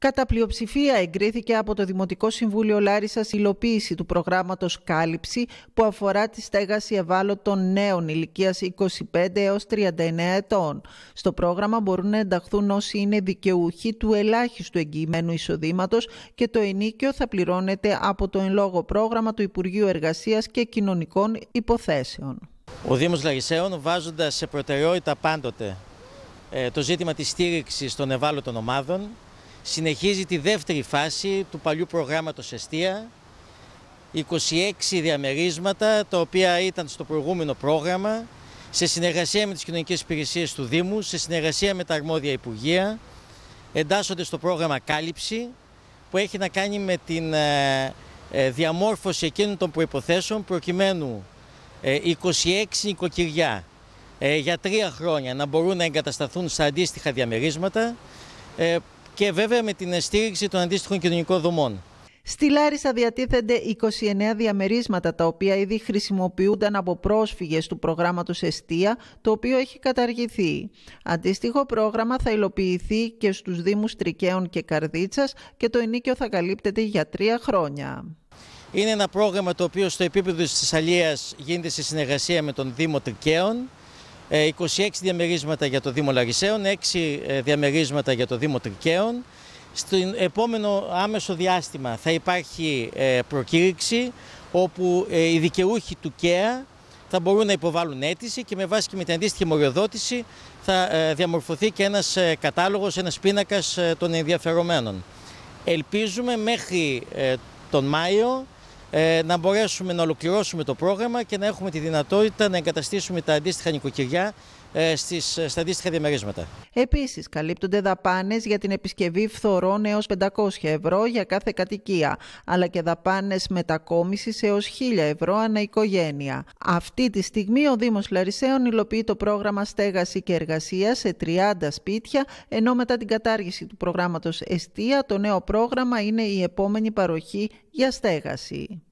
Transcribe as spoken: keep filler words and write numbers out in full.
Κατά πλειοψηφία εγκρίθηκε από το Δημοτικό Συμβούλιο Λάρισσας η υλοποίηση του προγράμματος Κάλυψη που αφορά τη στέγαση ευάλωτων νέων ηλικίας είκοσι πέντε έως τριάντα εννέα ετών. Στο πρόγραμμα μπορούν να ενταχθούν όσοι είναι δικαιούχοι του ελάχιστου εγγυημένου εισοδήματος και το ενοίκιο θα πληρώνεται από το εν λόγω πρόγραμμα του Υπουργείου Εργασίας και Κοινωνικών Υποθέσεων. Ο Δήμος Λαρισαίων, βάζοντας σε προτεραιότητα πάντοτε το ζήτημα της στήριξης των ευάλωτων ομάδων, συνεχίζει τη δεύτερη φάση του παλιού προγράμματος Εστία, είκοσι έξι διαμερίσματα τα οποία ήταν στο προηγούμενο πρόγραμμα, σε συνεργασία με τις κοινωνικές υπηρεσίες του Δήμου, σε συνεργασία με τα αρμόδια Υπουργεία, εντάσσονται στο πρόγραμμα Κάλυψη, που έχει να κάνει με την διαμόρφωση εκείνων των προϋποθέσεων προκειμένου είκοσι έξι νοικοκυριά για τρία χρόνια να μπορούν να εγκατασταθούν στα αντίστοιχα διαμερίσματα και βέβαια με την στήριξη των αντίστοιχων κοινωνικών δομών. Στη Λάρισα διατίθενται είκοσι εννέα διαμερίσματα τα οποία ήδη χρησιμοποιούνταν από πρόσφυγες του προγράμματος Εστία, το οποίο έχει καταργηθεί. Αντίστοιχο πρόγραμμα θα υλοποιηθεί και στους Δήμους Τρικαίων και Καρδίτσας και το ενοίκιο θα καλύπτεται για τρία χρόνια. Είναι ένα πρόγραμμα το οποίο στο επίπεδο της Θεσσαλίας γίνεται σε συνεργασία με τον Δήμο Τρικαίων, είκοσι έξι διαμερίσματα για το Δήμο Λαρισαίων, έξι διαμερίσματα για το Δήμο Τρικαίων. Στο επόμενο άμεσο διάστημα θα υπάρχει προκήρυξη όπου οι δικαιούχοι του ΚΕΑ θα μπορούν να υποβάλουν αίτηση και με βάση και με την αντίστοιχη μοριοδότηση θα διαμορφωθεί και ένας κατάλογος, ένας πίνακας των ενδιαφερομένων. Ελπίζουμε μέχρι τον Μάιο να μπορέσουμε να ολοκληρώσουμε το πρόγραμμα και να έχουμε τη δυνατότητα να εγκαταστήσουμε τα αντίστοιχα νοικοκυριά στις, στα αντίστοιχα διαμερίσματα. Επίσης, καλύπτονται δαπάνες για την επισκευή φθορών έως πεντακόσια ευρώ για κάθε κατοικία, αλλά και δαπάνες μετακόμισης έως χίλια ευρώ ανά οικογένεια. Αυτή τη στιγμή ο Δήμος Λαρισαίων υλοποιεί το πρόγραμμα Στέγαση και Εργασία σε τριάντα σπίτια, ενώ μετά την κατάργηση του προγράμματος Εστία, το νέο πρόγραμμα είναι η επόμενη παροχή για στέγαση.